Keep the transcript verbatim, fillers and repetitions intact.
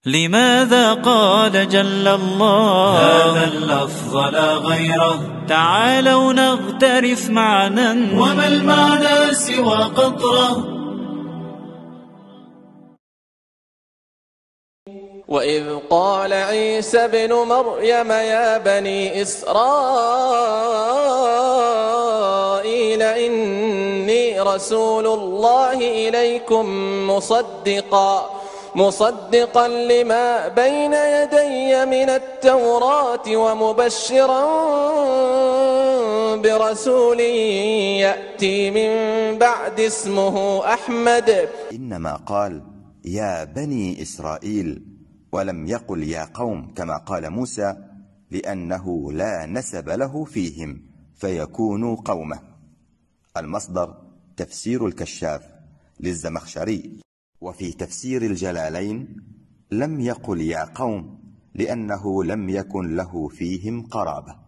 لماذا قال جل الله هذا اللفظ لا غيره؟ تعالوا نغترف معنا، وما المعنى سوى قطرة. وإذ قال عيسى ابن مريم يا بني إسرائيل إني رسول الله إليكم مصدقا مصدقا لما بين يدي من التوراة ومبشرا برسول يأتي من بعد اسمه أحمد. إنما قال يا بني إسرائيل ولم يقل يا قوم كما قال موسى، لأنه لا نسب له فيهم فيكونوا قومه. المصدر تفسير الكشاف للزمخشري. وفي تفسير الجلالين لم يقل يا قوم لأنه لم يكن له فيهم قرابة.